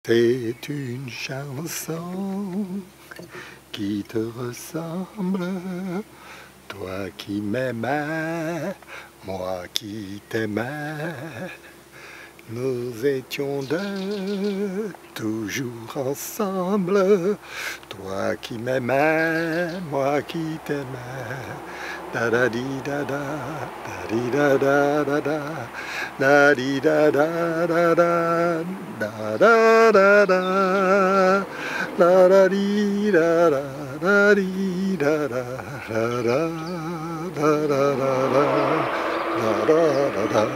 C'est une chanson qui te ressemble, toi qui m'aimais, moi qui t'aimais. Nous étions deux, toujours ensemble, toi qui m'aimais, moi qui t'aimais. Da da di da da, da di da da da da, da di da da da da, da da da da, da da di da da, da di da da, da da da da da da da da.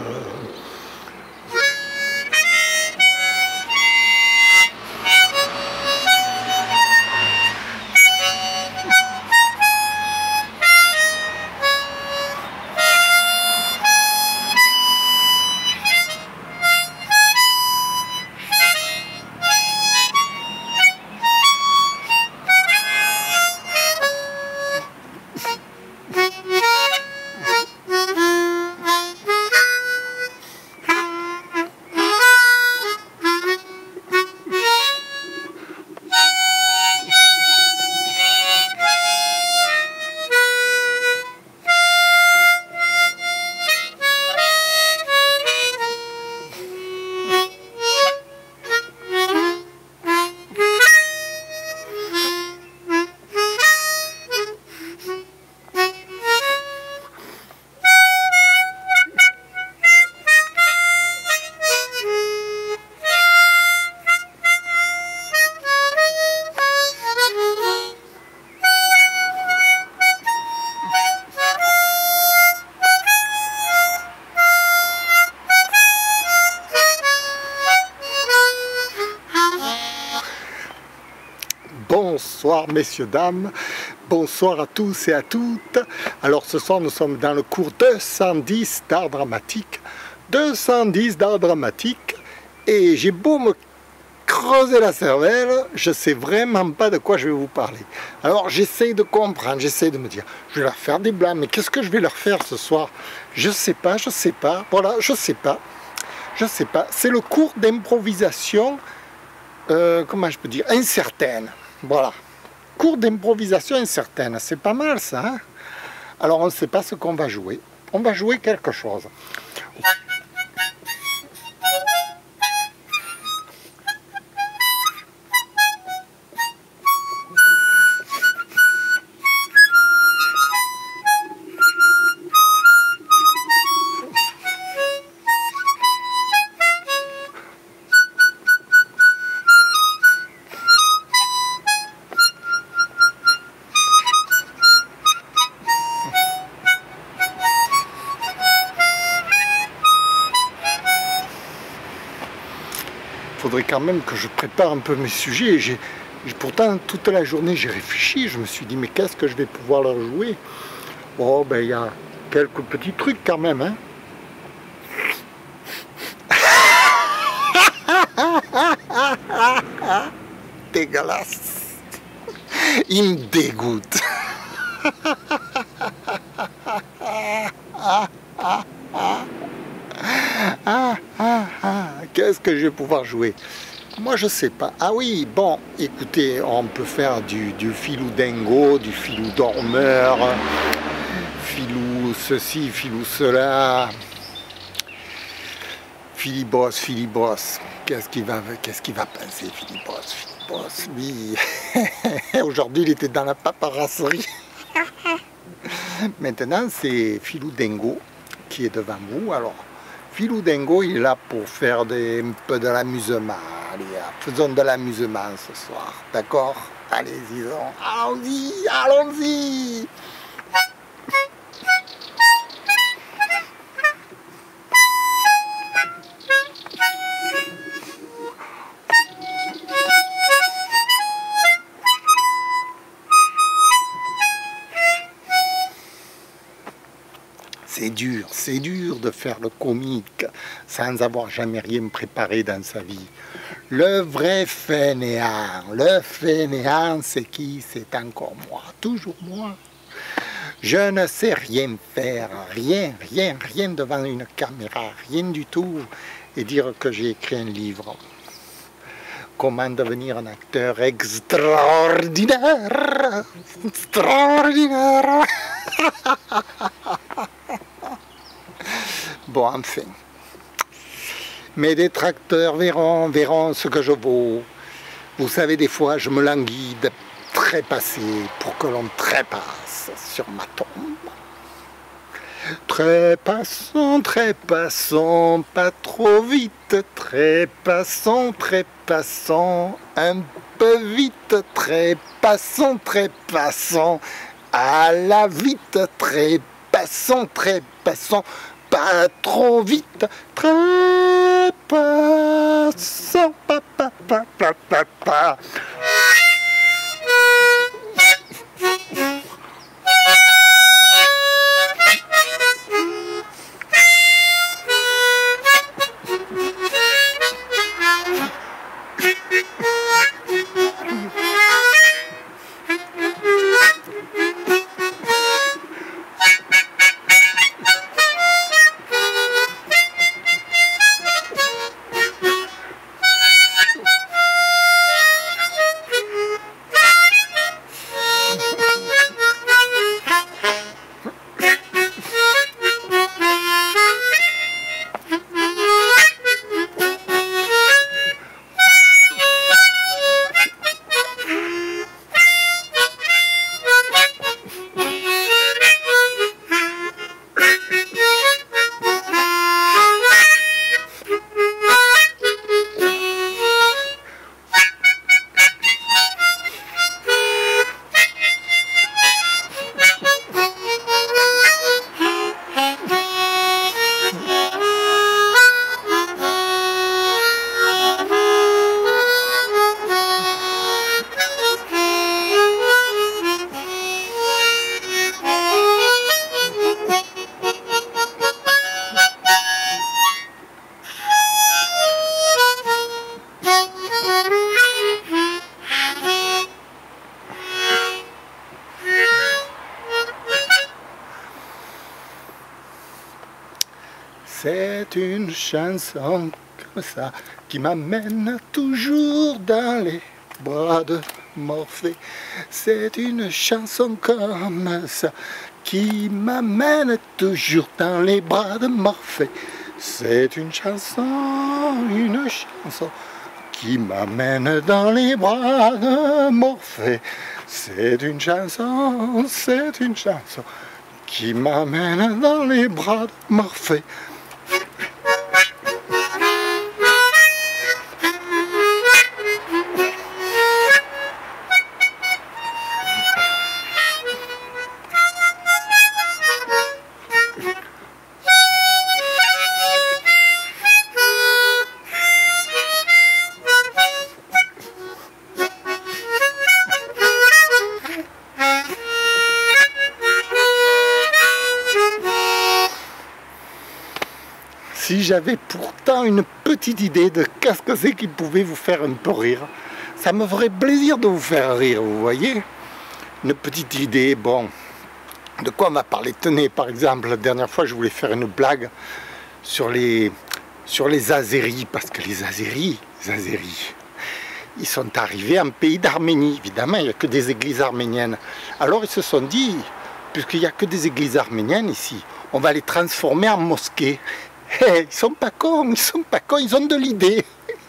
Bonsoir messieurs, dames, bonsoir à tous et à toutes. Alors ce soir nous sommes dans le cours 210 d'art dramatique. 210 d'art dramatique et j'ai beau me creuser la cervelle, je sais vraiment pas de quoi je vais vous parler. Alors j'essaie de comprendre, j'essaie de me dire, je vais leur faire des blagues, mais qu'est-ce que je vais leur faire ce soir? Je sais pas, voilà, je sais pas. C'est le cours d'improvisation, comment je peux dire, incertaine. Voilà, cours d'improvisation incertaine, c'est pas mal ça, hein? Alors on ne sait pas ce qu'on va jouer, on va jouer quelque chose. Il faudrait quand même que je prépare un peu mes sujets. Pourtant, toute la journée, j'ai réfléchi. Je me suis dit, mais qu'est-ce que je vais pouvoir leur jouer? Oh, ben, il y a quelques petits trucs quand même, hein. Dégueulasse. Il me dégoûte. Qu'est-ce que je vais pouvoir jouer? Moi je sais pas. Ah oui, bon, écoutez, on peut faire du filou dingo, du filou dormeur, filou ceci, filou cela, Philibos. Qu'est-ce qu'il va penser, Philibos, lui. Aujourd'hui il était dans la paparasserie. Maintenant c'est filou dingo qui est devant vous. Alors Filou Dingo, il est là pour faire un peu de l'amusement. Allez, faisons de l'amusement ce soir, d'accord? Allez-y, allons-y. C'est dur de faire le comique sans avoir jamais rien préparé dans sa vie. Le vrai fainéant, c'est qui? C'est encore moi, toujours moi. Je ne sais rien faire, rien devant une caméra, rien du tout, et dire que j'ai écrit un livre. comment devenir un acteur extraordinaire. Extraordinaire. Bon, enfin. Mes détracteurs verront ce que je vaux. Vous savez, des fois, je me languis de trépasser pour que l'on trépasse sur ma tombe. Trépassons, trépassons, pas trop vite, trépassons, trépassons, un peu vite, trépassons, trépassons, à la vite, trépassons, trépassons, pas trop vite, trépassons, pa, pa, pa, pa, pa, pa. C'est une chanson comme ça qui m'amène toujours dans les bras de Morphée. C'est une chanson comme ça qui m'amène toujours dans les bras de Morphée. C'est une chanson qui m'amène dans les bras de Morphée. C'est une chanson qui m'amène dans les bras de Morphée. Si j'avais pourtant une petite idée de qu'est-ce que c'est qui pouvait vous faire un peu rire, ça me ferait plaisir de vous faire rire, vous voyez. Une petite idée, bon, de quoi on m'a parlé. Tenez, par exemple, la dernière fois, je voulais faire une blague sur les Azéris, parce que les Azéris, ils sont arrivés en pays d'Arménie. Évidemment, il n'y a que des églises arméniennes. Alors, ils se sont dit, puisqu'il n'y a que des églises arméniennes ici, on va les transformer en mosquées. Hey, ils sont pas cons, ils ont de l'idée,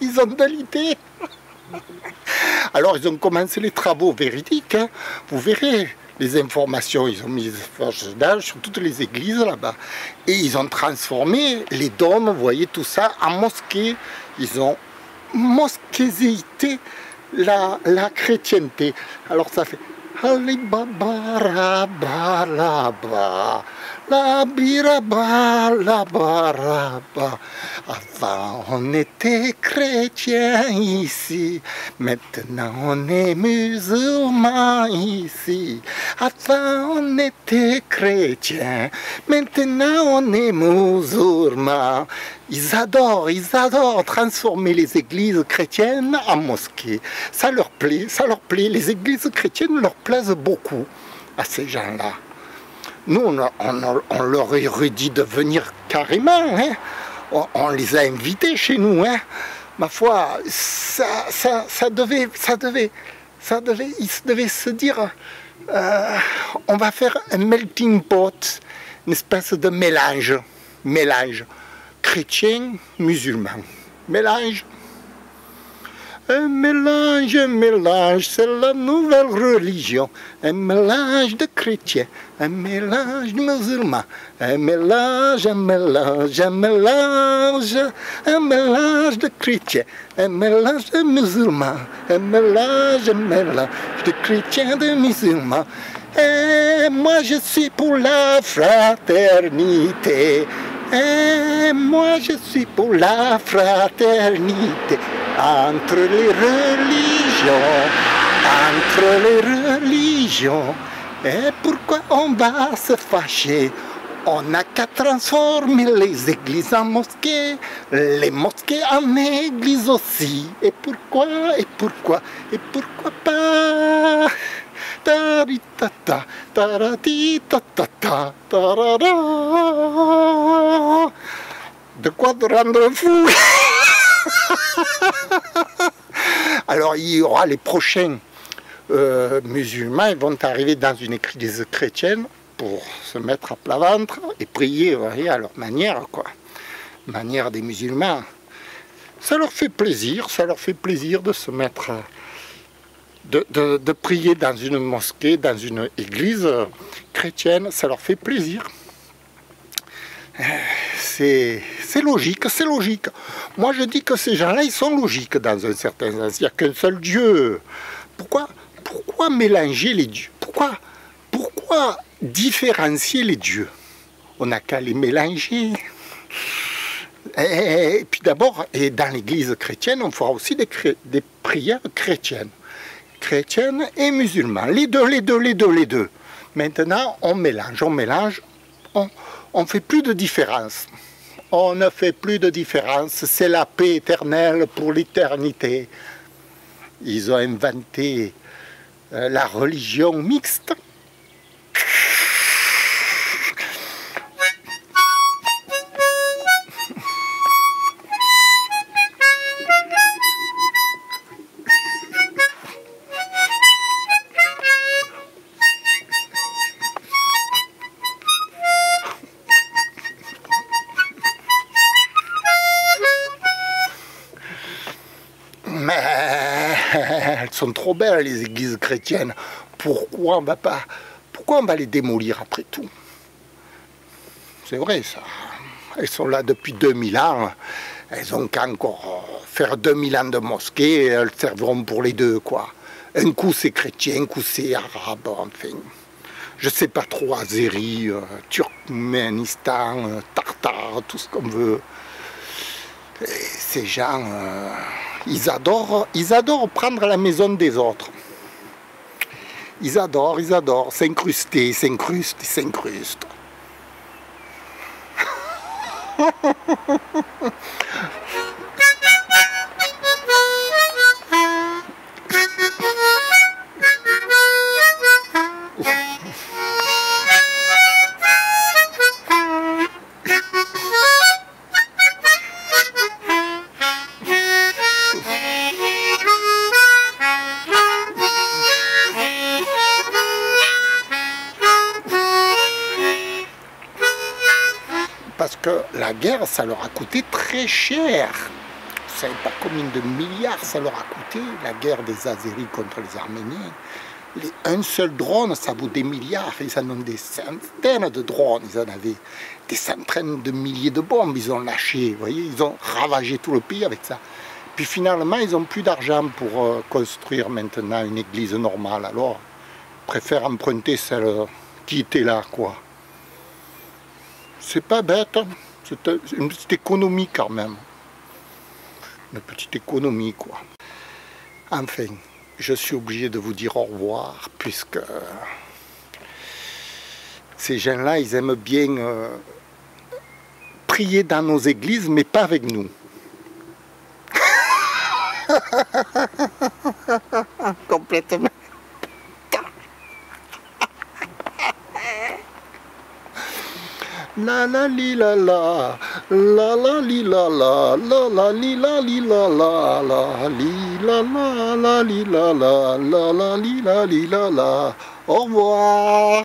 Alors ils ont commencé les travaux véridiques, hein. Vous verrez les informations, ils ont mis des forges d'âge sur toutes les églises là-bas. Et ils ont transformé les dômes, vous voyez tout ça, en mosquées. Ils ont mosquéisé la chrétienté. Alors ça fait Alibaba, Rabalaba. La biraba, la baraba. Avant on était chrétien ici, maintenant on est musulman ici. Avant on était chrétien, maintenant on est musulman. Ils adorent transformer les églises chrétiennes en mosquées. Ça leur plaît. Les églises chrétiennes leur plaisent beaucoup à ces gens-là. Nous, on leur aurait dit de venir carrément, hein. On les a invités chez nous, hein. ma foi, ils devaient se dire, on va faire un melting pot, une espèce de mélange chrétien-musulman, mélange. Un mélange, c'est la nouvelle religion. Un mélange de chrétiens, un mélange de musulmans. Un mélange de chrétiens, un mélange de musulmans. Un mélange de chrétiens, de musulmans. Et moi je suis pour la fraternité. Et moi je suis pour la fraternité. Entre les religions, et pourquoi on va se fâcher? On n'a qu'à transformer les églises en mosquées, les mosquées en églises aussi. Et pourquoi pas? Taritata, taratitata, tarara. De quoi te rendre fou? Alors il y aura les prochains musulmans, ils vont arriver dans une église chrétienne pour se mettre à plat ventre et prier, voyez, à leur manière, quoi. Manière des musulmans. Ça leur fait plaisir de se mettre, de prier dans une mosquée, dans une église chrétienne, ça leur fait plaisir. C'est logique, c'est logique. Moi je dis que ces gens-là, ils sont logiques dans un certain sens. Il n'y a qu'un seul Dieu. Pourquoi mélanger les dieux? Pourquoi différencier les dieux? On n'a qu'à les mélanger. Et puis d'abord, et dans l'église chrétienne, on fera aussi des prières chrétiennes. Chrétiennes et musulmanes. Les deux. Maintenant, on mélange. On ne fait plus de différence. On ne fait plus de différence. C'est la paix éternelle pour l'éternité. Ils ont inventé la religion mixte. Mais elles sont trop belles, les églises chrétiennes. Pourquoi on va les démolir après tout? C'est vrai ça. Elles sont là depuis 2000 ans. Elles ont qu'à encore faire 2000 ans de mosquées et elles serviront pour les deux, quoi. Un coup c'est chrétien, un coup c'est arabe, enfin. Je sais pas trop, Azéri, Turkménistan, Tartare, tout ce qu'on veut. Et ces gens, ils adorent prendre la maison des autres. Ils adorent s'incruster. Parce que la guerre, ça leur a coûté très cher. Vous ne savez pas combien de milliards ça leur a coûté, la guerre des Azéris contre les Arméniens. Un seul drone, ça vaut des milliards. Ils en ont des centaines de drones. Ils en avaient des centaines de milliers de bombes. Ils ont lâché, vous voyez, ils ont ravagé tout le pays avec ça. Puis finalement, ils n'ont plus d'argent pour construire maintenant une église normale. Alors, ils préfèrent emprunter celle qui était là, quoi. C'est pas bête, hein. C'est une petite économie quand même. Une petite économie, quoi. Enfin, je suis obligé de vous dire au revoir, puisque ces gens-là, ils aiment bien prier dans nos églises, mais pas avec nous. Complètement. La la li la la, La la li la la la li la li la la li la la li la la li la li la. Au revoir.